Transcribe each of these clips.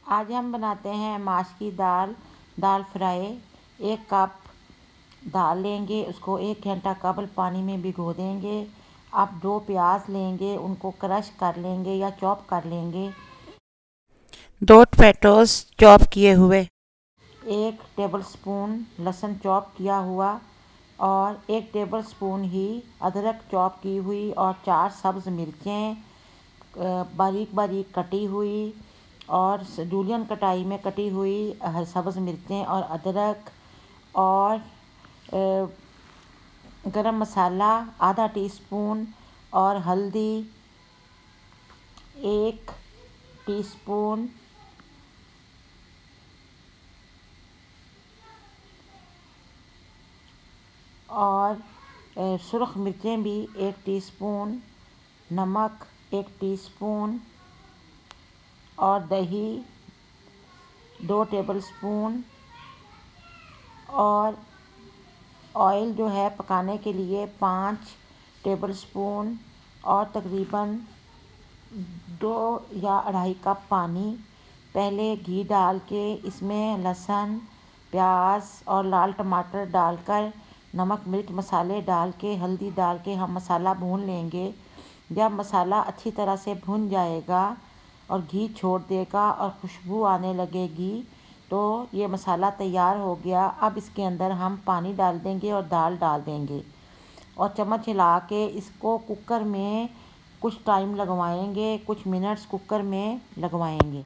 आज हम बनाते हैं माश की दाल फ्राई। 1 कप दाल लेंगे, उसको 1 घंटा कबल पानी में भिगो देंगे। अब 2 प्याज लेंगे, उनको क्रश कर लेंगे या चॉप कर लेंगे। 2 टमाटोस चॉप किए हुए, 1 टेबलस्पून लहसुन चॉप किया हुआ और 1 टेबलस्पून ही अदरक चॉप की हुई और 4 सब्ज़ मिर्चें बारीक बारीक कटी हुई और जूलियन कटाई में कटी हुई सब्ज़ मिर्चें और अदरक और गरम मसाला आधा टीस्पून और हल्दी 1 टीस्पून और सुरख मिर्चें भी 1 टीस्पून, नमक 1 टीस्पून और दही 2 टेबलस्पून और ऑयल जो है पकाने के लिए 5 टेबलस्पून और तकरीबन 2 या 2.5 कप पानी। पहले घी डाल के इसमें लहसुन, प्याज और लाल टमाटर डालकर नमक मिर्च मसाले डाल के हल्दी डाल के हम मसाला भून लेंगे। जब मसाला अच्छी तरह से भुन जाएगा और घी छोड़ देगा और खुशबू आने लगेगी तो ये मसाला तैयार हो गया। अब इसके अंदर हम पानी डाल देंगे और दाल डाल देंगे और चम्मच हिला के इसको कुकर में कुछ टाइम लगवाएंगे, कुछ मिनट्स कुकर में लगवाएंगे।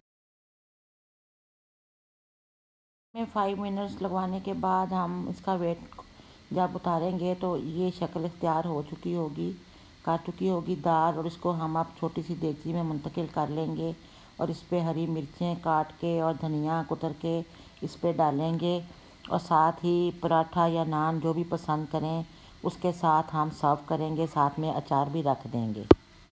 5 मिनट्स लगवाने के बाद हम इसका वेट जब उतारेंगे तो ये शक्ल इख्तियार हो चुकी होगी, काट चुकी होगी दाल और इसको हम अब छोटी सी देगची में मुंतकिल कर लेंगे और इस पर हरी मिर्चें काट के और धनिया कुतर के इस पर डालेंगे और साथ ही पराठा या नान जो भी पसंद करें उसके साथ हम सर्व करेंगे, साथ में अचार भी रख देंगे।